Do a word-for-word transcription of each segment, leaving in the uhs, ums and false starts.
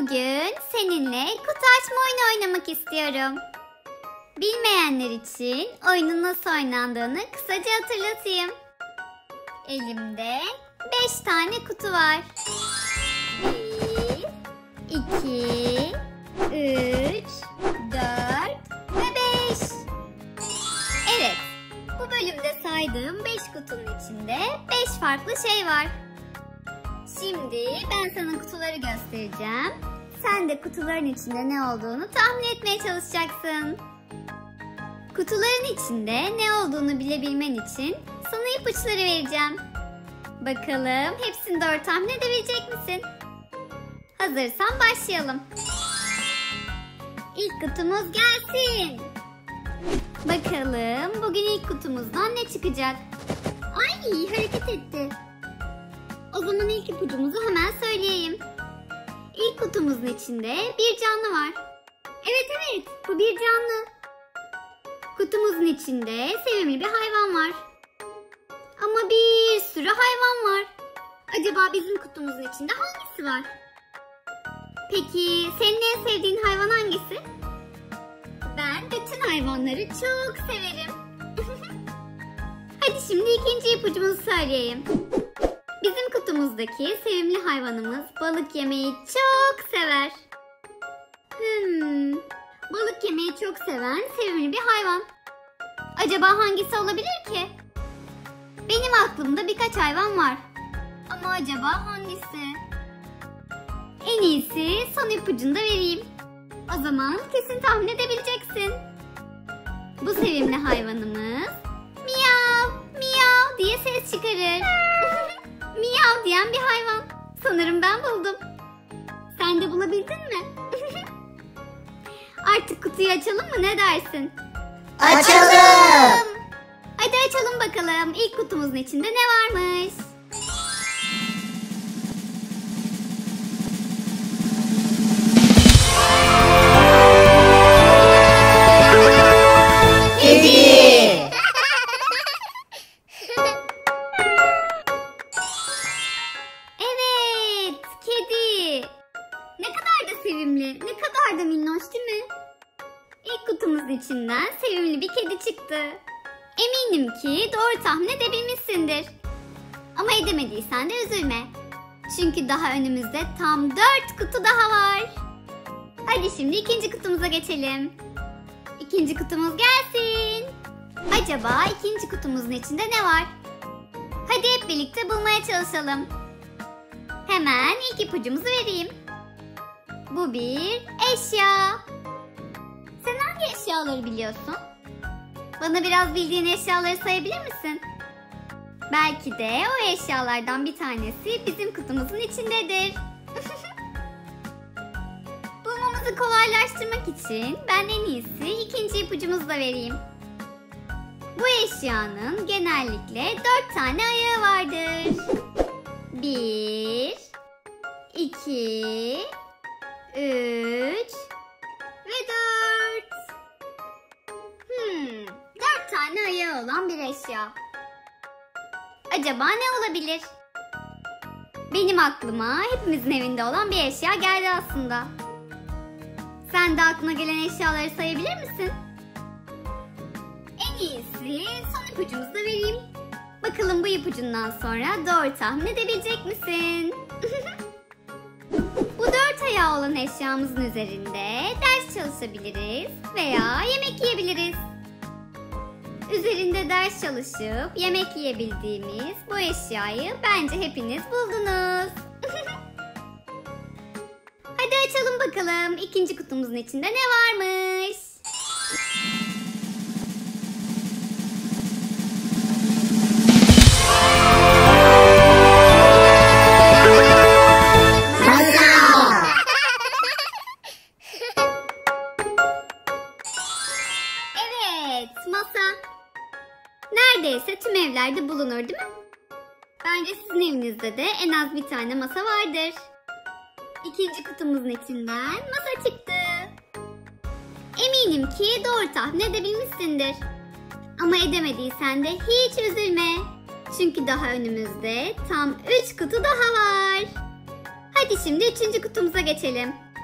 Bugün seninle kutu açma oyunu oynamak istiyorum. Bilmeyenler için oyunun nasıl oynandığını kısaca hatırlatayım. Elimde beş tane kutu var. bir, iki, üç, dört ve beş. Evet, bu bölümde saydığım beş kutunun içinde beş farklı şey var. Şimdi ben sana kutuları göstereceğim. Sen de kutuların içinde ne olduğunu tahmin etmeye çalışacaksın. Kutuların içinde ne olduğunu bilebilmen için sana ipuçları vereceğim. Bakalım hepsini doğru tahmin edebilecek misin? Hazırsan başlayalım. İlk kutumuz gelsin. Bakalım bugün ilk kutumuzdan ne çıkacak? Ay, hareket etti. O zaman ilk ipucumuzu hemen söyleyeyim. İlk kutumuzun içinde bir canlı var. Evet evet, bu bir canlı. Kutumuzun içinde sevimli bir hayvan var. Ama bir sürü hayvan var. Acaba bizim kutumuzun içinde hangisi var? Peki senin en sevdiğin hayvan hangisi? Ben bütün hayvanları çok severim. Hadi şimdi ikinci ipucumuzu söyleyeyim. Bizim kutumuzdaki sevimli hayvanımız balık yemeyi çok sever. Hmm, balık yemeyi çok seven sevimli bir hayvan. Acaba hangisi olabilir ki? Benim aklımda birkaç hayvan var. Ama acaba hangisi? En iyisi son ipucunu da vereyim. O zaman kesin tahmin edebileceksin. Bu sevimli hayvanımız miyav miyav diye ses çıkarır. Miyav diyen bir hayvan. Sanırım ben buldum. Sen de bulabildin mi? Artık kutuyu açalım mı, ne dersin? Açalım. Hadi açalım bakalım. İlk kutumuzun içinde ne varmış? Kedi. Evet, kedi. Ne kadar da sevimli, ne kadar da minnoş değil mi? İlk kutumuzun içinden sevimli bir kedi çıktı. Eminim ki doğru tahmin edebilmişsindir. Ama edemediysen de üzülme. Çünkü daha önümüzde tam dört kutu daha var. Hadi şimdi ikinci kutumuza geçelim. İkinci kutumuz gelsin. Acaba ikinci kutumuzun içinde ne var? Hadi hep birlikte bulmaya çalışalım. Hemen ilk ipucumuzu vereyim. Bu bir eşya. Sen hangi eşyaları biliyorsun? Bana biraz bildiğin eşyaları sayabilir misin? Belki de o eşyalardan bir tanesi bizim kutumuzun içindedir. Bulmamızı kolaylaştırmak için ben en iyisi ikinci ipucumuzu da vereyim. Bu eşyanın genellikle dört tane ayağı vardır. Bir, iki, üç ve dört. Hmm, dört tane ayağı olan bir eşya. Acaba ne olabilir? Benim aklıma hepimizin evinde olan bir eşya geldi aslında. Sen de aklına gelen eşyaları sayabilir misin? En iyisi son ipucumuzu da vereyim. Bakalım bu ipucundan sonra doğru tahmin edebilecek misin? Bu dört ayağı olan eşyamızın üzerinde ders çalışabiliriz veya yemek yiyebiliriz. Üzerinde ders çalışıp yemek yiyebildiğimiz bu eşyayı bence hepiniz buldunuz. Hadi açalım bakalım ikinci kutumuzun içinde ne varmış? Neredeyse tüm evlerde bulunur değil mi? Bence sizin evinizde de en az bir tane masa vardır. İkinci kutumuzun içinden masa çıktı. Eminim ki doğru tahmin edebilmişsindir. Ama edemediysen de hiç üzülme. Çünkü daha önümüzde tam üç kutu daha var. Hadi şimdi üçüncü kutumuza geçelim.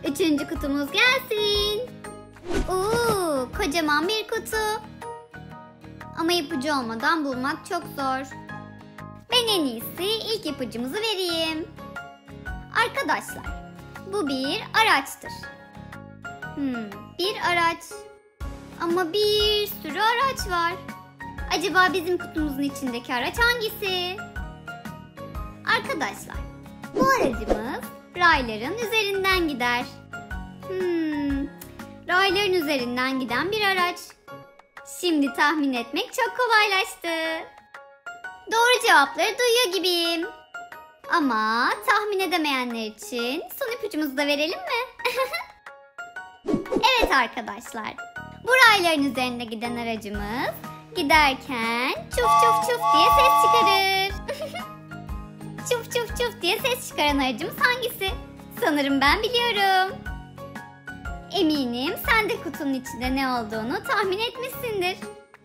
Üçüncü kutumuz gelsin. Oo, kocaman bir kutu. Ama ipucu olmadan bulmak çok zor. Ben en iyisi ilk ipucumuzu vereyim. Arkadaşlar, bu bir araçtır. Hmm, bir araç. Ama bir sürü araç var. Acaba bizim kutumuzun içindeki araç hangisi? Arkadaşlar, bu aracımız rayların üzerinden gider. Hmm, rayların üzerinden giden bir araç. Şimdi tahmin etmek çok kolaylaştı. Doğru cevapları duyuyor gibiyim. Ama tahmin edemeyenler için son ipucumuzu da verelim mi? Evet arkadaşlar, bu rayların üzerinde giden aracımız giderken çuf çuf çuf diye ses çıkarır. Çuf çuf çuf diye ses çıkaran aracımız hangisi? Sanırım ben biliyorum. Eminim sen de kutunun içinde ne olduğunu tahmin etmişsindir.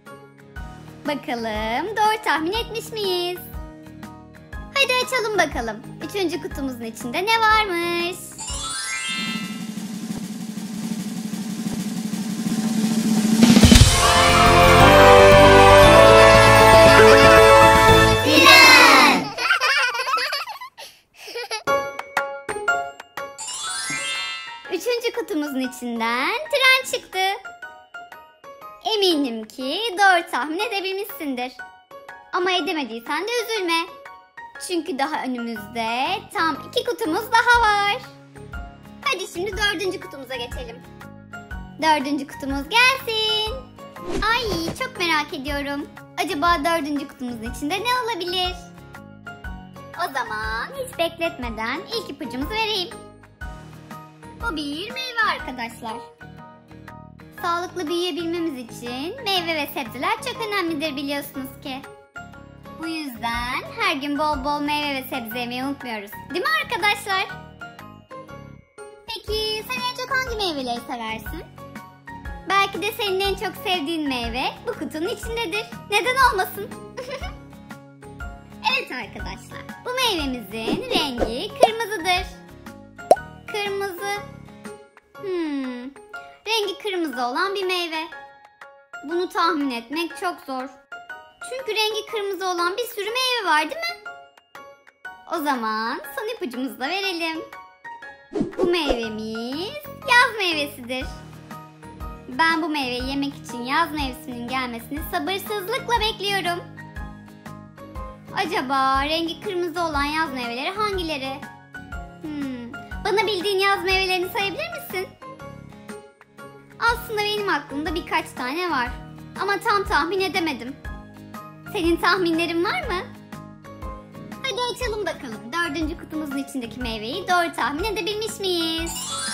Bakalım doğru tahmin etmiş miyiz? Hadi açalım bakalım. Üçüncü kutumuzun içinde ne varmış? Tren. Üçüncü kutumuzun içinden tren çıktı. Eminim ki doğru tahmin edebilmişsindir. Ama edemediysen de üzülme. Çünkü daha önümüzde tam iki kutumuz daha var. Hadi şimdi dördüncü kutumuza geçelim. Dördüncü kutumuz gelsin. Ay, çok merak ediyorum. Acaba dördüncü kutumuzun içinde ne olabilir? O zaman hiç bekletmeden ilk ipucumuzu vereyim. Bu bir meyve arkadaşlar. Sağlıklı büyüyebilmemiz için meyve ve sebzeler çok önemlidir biliyorsunuz ki. Bu yüzden her gün bol bol meyve ve sebze yemeyi unutmuyoruz. Değil mi arkadaşlar? Peki sen en çok hangi meyveleri seversin? Belki de senin en çok sevdiğin meyve bu kutunun içindedir. Neden olmasın? Evet arkadaşlar, bu meyvemizin rengi kırmızıdır. Kırmızı. Hmm, rengi kırmızı olan bir meyve. Bunu tahmin etmek çok zor. Çünkü rengi kırmızı olan bir sürü meyve var değil mi? O zaman son ipucumuzu da verelim. Bu meyvemiz yaz meyvesidir. Ben bu meyveyi yemek için yaz mevsiminin gelmesini sabırsızlıkla bekliyorum. Acaba rengi kırmızı olan yaz meyveleri hangileri? Hmm, bana bildiğin yaz meyvelerini sayabilir misin? Aslında benim aklımda birkaç tane var. Ama tam tahmin edemedim. Senin tahminlerin var mı? Hadi açalım bakalım. Dördüncü kutumuzun içindeki meyveyi doğru tahmin edebilmiş miyiz?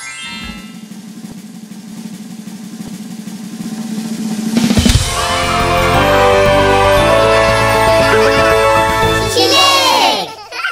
Çilek.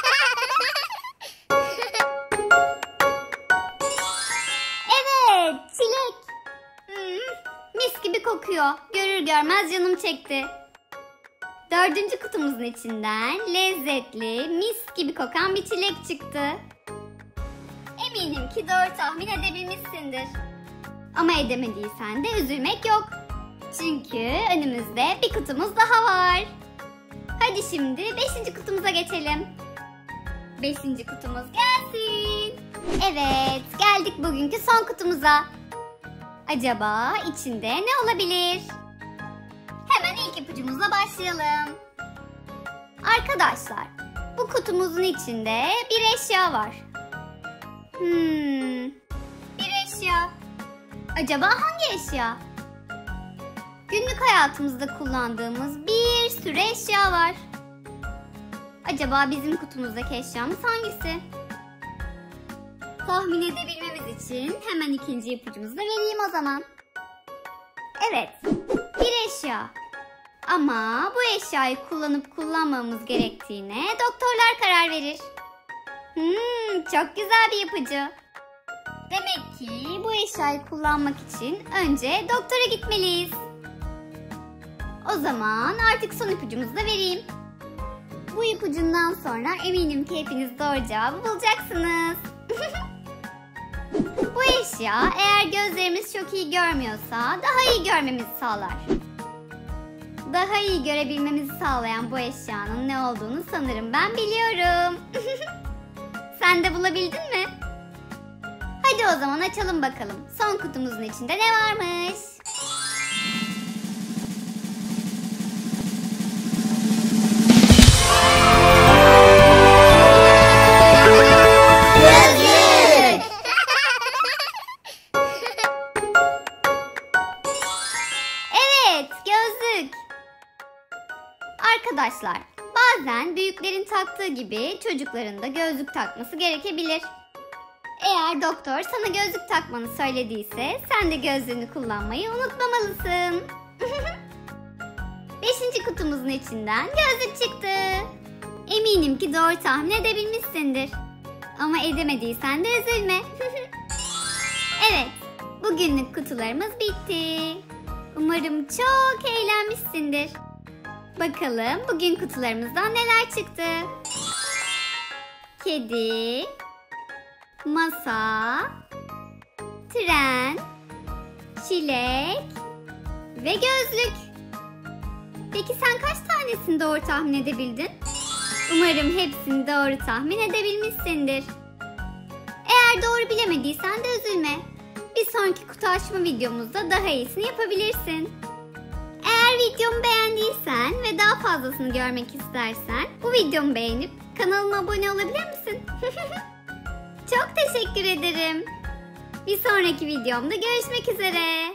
Evet, çilek. Hmm, mis gibi kokuyor. Görür görmez canım çekti. Dördüncü kutumuzun içinden lezzetli, mis gibi kokan bir çilek çıktı. Eminim ki doğru tahmin edebilmişsindir. Ama edemediysen de üzülmek yok. Çünkü önümüzde bir kutumuz daha var. Hadi şimdi beşinci kutumuza geçelim. Beşinci kutumuz gelsin. Evet, geldik bugünkü son kutumuza. Acaba içinde ne olabilir? Hemen ilk ipucumuzla başlayalım. Arkadaşlar, bu kutumuzun içinde bir eşya var. Hmm, bir eşya. Acaba hangi eşya? Günlük hayatımızda kullandığımız bir sürü eşya var. Acaba bizim kutumuzdaki eşyamız hangisi? Tahmin edebilmemiz için hemen ikinci ipucumuzu da vereyim o zaman. Evet, bir eşya. Ama bu eşyayı kullanıp kullanmamamız gerektiğine doktorlar karar verir. Hmm, çok güzel bir ipucu. Demek ki bu eşyayı kullanmak için önce doktora gitmeliyiz. O zaman artık son ipucumuzu da vereyim. Bu ipucundan sonra eminim ki hepiniz doğru cevabı bulacaksınız. Bu eşya eğer gözlerimiz çok iyi görmüyorsa daha iyi görmemizi sağlar. Daha iyi görebilmemizi sağlayan bu eşyanın ne olduğunu sanırım ben biliyorum. Sen de bulabildin mi? Hadi o zaman açalım bakalım. Son kutumuzun içinde ne varmış? Gözlük. Evet, gözlük. Arkadaşlar, bazen büyüklerin taktığı gibi çocukların da gözlük takması gerekebilir. Eğer doktor sana gözlük takmanı söylediyse sen de gözlüğünü kullanmayı unutmamalısın. Beşinci kutumuzun içinden gözlük çıktı. Eminim ki doğru tahmin edebilmişsindir. Ama edemediysen de üzülme. Evet, bugünlük kutularımız bitti. Umarım çok eğlenmişsindir. Bakalım bugün kutularımızdan neler çıktı? Kedi, masa, tren, çilek ve gözlük. Peki sen kaç tanesini doğru tahmin edebildin? Umarım hepsini doğru tahmin edebilmişsindir. Eğer doğru bilemediysen de üzülme. Bir sonraki kutu açma videomuzda daha iyisini yapabilirsin. Eğer videomu beğendiysen ve daha fazlasını görmek istersen bu videomu beğenip kanalıma abone olabilir misin? Çok teşekkür ederim. Bir sonraki videomda görüşmek üzere.